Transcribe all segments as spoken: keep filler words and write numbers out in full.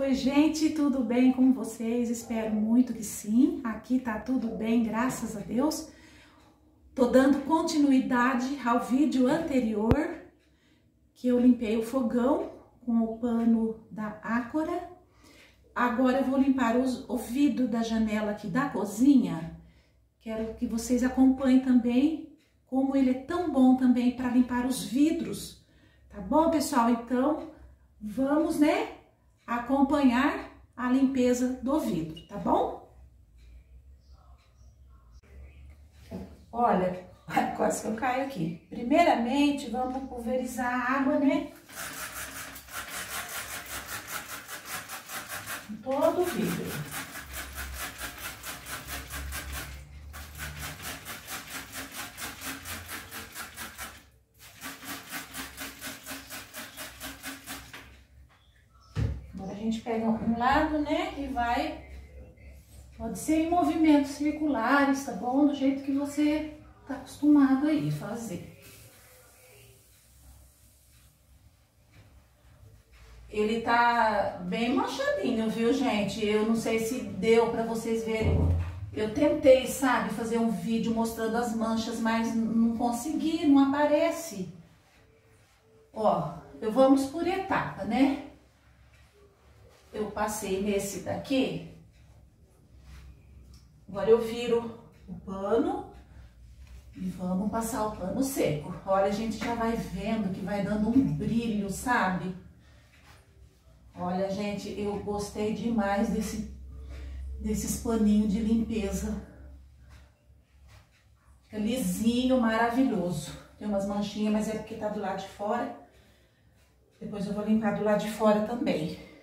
Oi, gente, tudo bem com vocês? Espero muito que sim. Aqui tá tudo bem, graças a Deus. Tô dando continuidade ao vídeo anterior, que eu limpei o fogão com o pano da Ácora. Agora eu vou limpar os, o vidro da janela aqui da cozinha. Quero que vocês acompanhem também como ele é tão bom também para limpar os vidros. Tá bom, pessoal? Então, vamos, né, acompanhar a limpeza do vidro, tá bom? Olha, quase que eu caio aqui. Primeiramente, vamos pulverizar a água, né? Em todo o vidro. Agora a gente pega um lado, né, e vai, pode ser em movimentos circulares, tá bom? Do jeito que você tá acostumado aí fazer. Ele tá bem manchadinho, viu, gente? Eu não sei se deu pra vocês verem. Eu tentei, sabe, fazer um vídeo mostrando as manchas, mas não consegui, não aparece. Ó, eu vamos por etapa, né? Eu passei nesse daqui. Agora eu viro o pano e vamos passar o pano seco. Olha, a gente já vai vendo que vai dando um brilho, sabe? Olha, gente, eu gostei demais desse, desses paninhos de limpeza. Fica lisinho, maravilhoso. Tem umas manchinhas, mas é porque tá do lado de fora. Depois eu vou limpar do lado de fora também.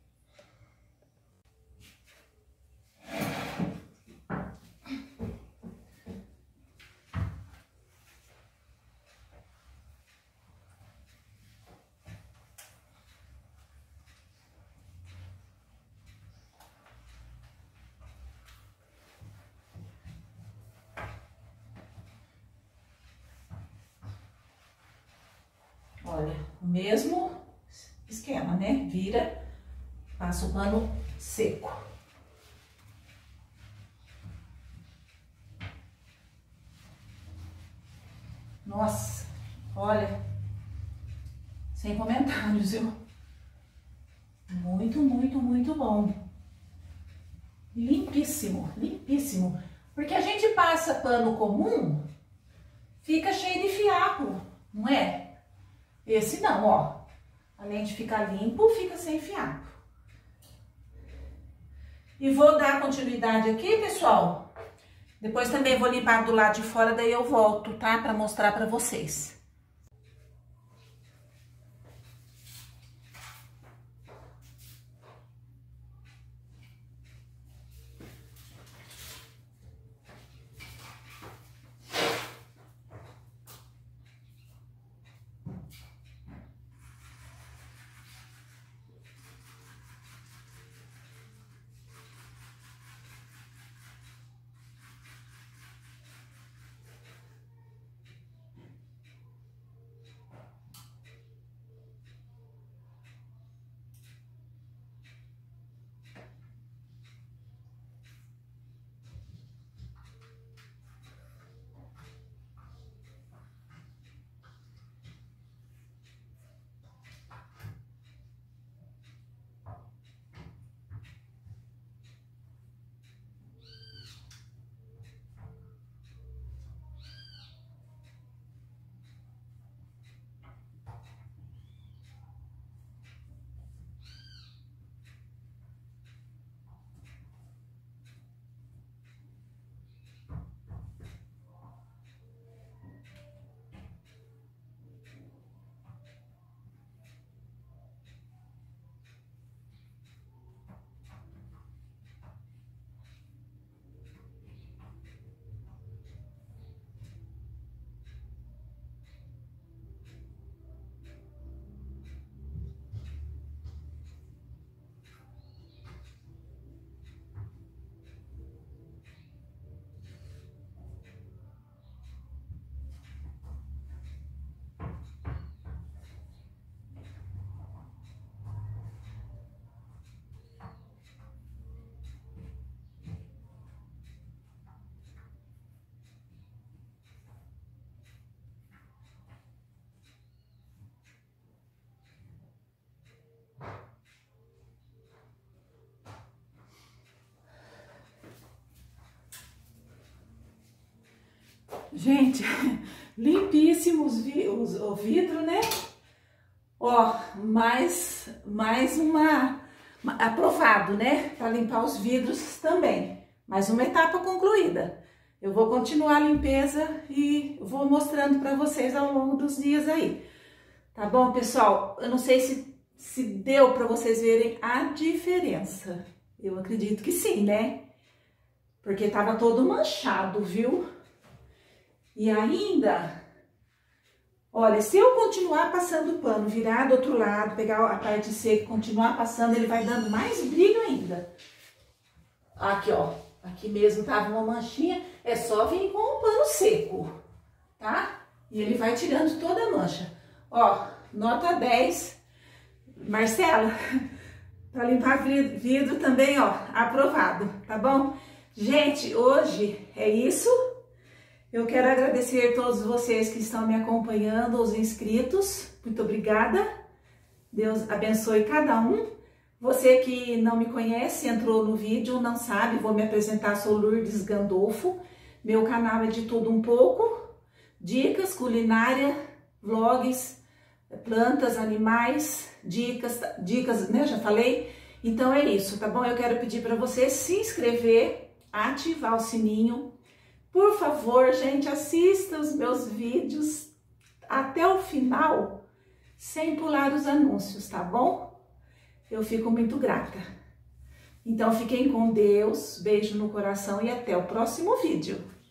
Olha, o mesmo esquema, né? Vira, passa o pano seco. Nossa, olha, sem comentários, viu? Muito, muito, muito bom. Limpíssimo, limpíssimo. Porque a gente passa pano comum, fica cheio de fiapo, não é? Esse não, ó. Além de ficar limpo, fica sem fiapo. E vou dar continuidade aqui, pessoal. Depois também vou limpar do lado de fora, daí eu volto, tá? Pra mostrar pra vocês. Gente, limpíssimos vi os, o vidro, né? Ó, mais, mais uma, uma aprovado, né? Para limpar os vidros também. Mais uma etapa concluída. Eu vou continuar a limpeza e vou mostrando para vocês ao longo dos dias aí. Tá bom, pessoal? Eu não sei se, se deu para vocês verem a diferença. Eu acredito que sim, né? Porque tava todo manchado, viu? E ainda, olha, se eu continuar passando o pano, virar do outro lado, pegar a parte seca e continuar passando, ele vai dando mais brilho ainda. Aqui, ó. Aqui mesmo tava uma manchinha, é só vir com o pano seco, tá? E ele vai tirando toda a mancha. Ó, nota dez. Marcela, para limpar vidro também, ó, aprovado, tá bom? Gente, hoje é isso. Eu quero agradecer a todos vocês que estão me acompanhando, os inscritos. Muito obrigada. Deus abençoe cada um. Você que não me conhece, entrou no vídeo, não sabe, vou me apresentar, sou Lourdes Gandolfo. Meu canal é de tudo um pouco. Dicas, culinária, vlogs, plantas, animais, dicas, dicas, né, já falei. Então é isso, tá bom? Eu quero pedir para você se inscrever, ativar o sininho. Por favor, gente, assista os meus vídeos até o final, sem pular os anúncios, tá bom? Eu fico muito grata. Então, fiquem com Deus, beijo no coração e até o próximo vídeo.